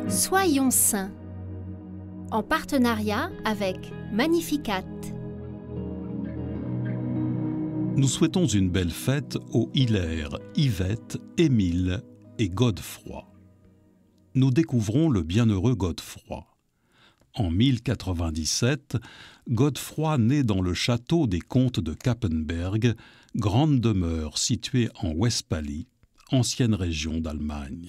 Soyons saints, en partenariat avec Magnificat. Nous souhaitons une belle fête aux Hilaire, Yvette, Émile et Godefroy. Nous découvrons le bienheureux Godefroy. En 1097, Godefroy naît dans le château des comtes de Cappenberg, grande demeure située en Westphalie, ancienne région d'Allemagne.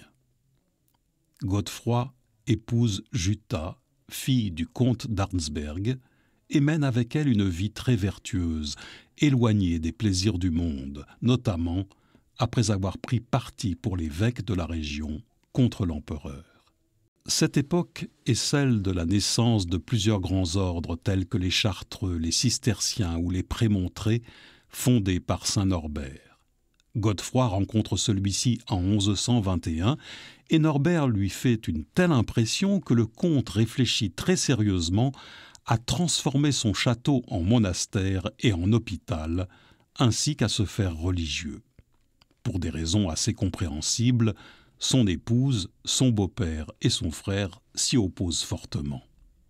Godefroy épouse Jutta, fille du comte d'Arnsberg, et mène avec elle une vie très vertueuse, éloignée des plaisirs du monde, notamment après avoir pris parti pour l'évêque de la région contre l'empereur. Cette époque est celle de la naissance de plusieurs grands ordres tels que les Chartreux, les Cisterciens ou les Prémontrés, fondés par saint Norbert. Godefroy rencontre celui-ci en 1121 et Norbert lui fait une telle impression que le comte réfléchit très sérieusement à transformer son château en monastère et en hôpital, ainsi qu'à se faire religieux. Pour des raisons assez compréhensibles, son épouse, son beau-père et son frère s'y opposent fortement.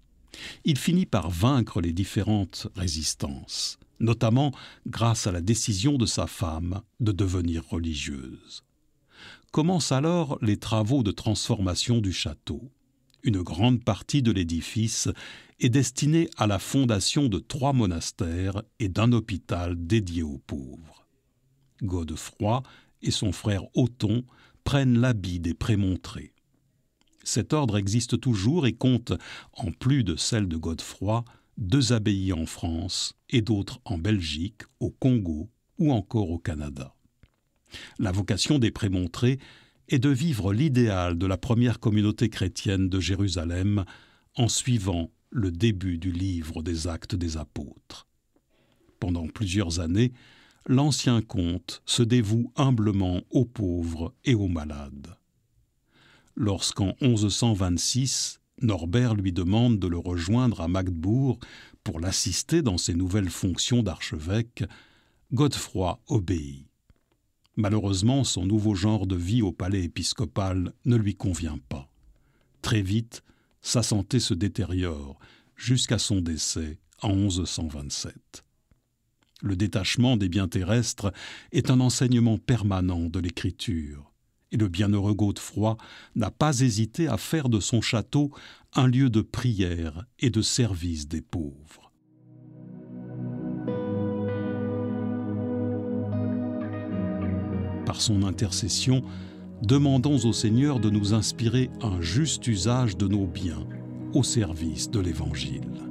Il finit par vaincre les différentes résistances, notamment grâce à la décision de sa femme de devenir religieuse. Commencent alors les travaux de transformation du château. Une grande partie de l'édifice est destinée à la fondation de 3 monastères et d'un hôpital dédié aux pauvres. Godefroy et son frère Othon prennent l'habit des Prémontrés. Cet ordre existe toujours et compte, en plus de celle de Godefroy, 2 abbayes en France et d'autres en Belgique, au Congo ou encore au Canada. La vocation des Prémontrés est de vivre l'idéal de la première communauté chrétienne de Jérusalem en suivant le début du livre des Actes des Apôtres. Pendant plusieurs années, l'ancien comte se dévoue humblement aux pauvres et aux malades. Lorsqu'en 1126, Norbert lui demande de le rejoindre à Magdebourg pour l'assister dans ses nouvelles fonctions d'archevêque, Godefroy obéit. Malheureusement, son nouveau genre de vie au palais épiscopal ne lui convient pas. Très vite, sa santé se détériore jusqu'à son décès en 1127. Le détachement des biens terrestres est un enseignement permanent de l'Écriture, et le bienheureux Godefroy n'a pas hésité à faire de son château un lieu de prière et de service des pauvres. Par son intercession, demandons au Seigneur de nous inspirer un juste usage de nos biens au service de l'Évangile.